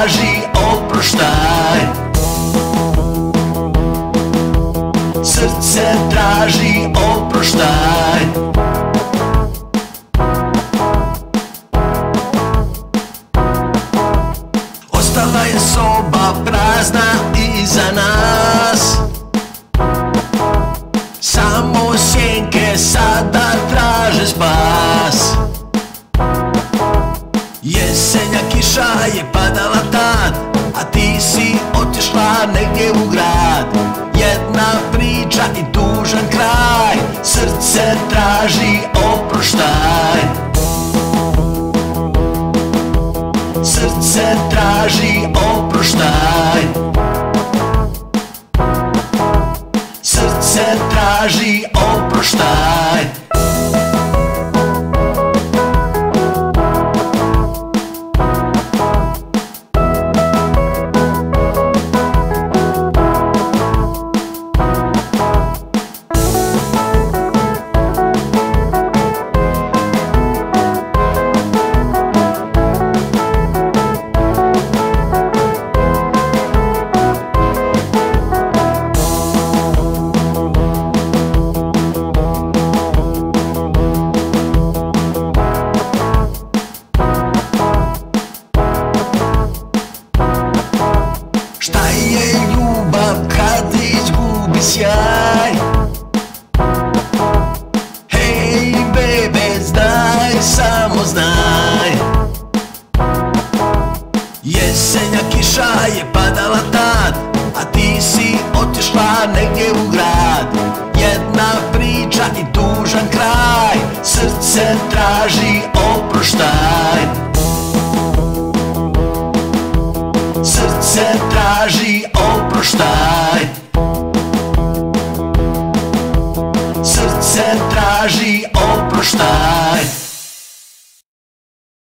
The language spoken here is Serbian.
traži oproštaj. Srce traži oproštaj. Ostala je soba prazna iza nas, samo sjenke sada traže spas. Jesenja kiša je padala tad, a ti si otišla negdje u grad. Jedna priča i tužan kraj, srce traži oproštaj. Srce traži oproštaj. Srce traži oproštaj. Šta je ljubav kad izgubi sjaj? Hej bebe, znaj, samo znaj. Jesenja kiša je padala tad, a ti si otišla negdje u grad. Jedna priča i tužan kraj, srce traži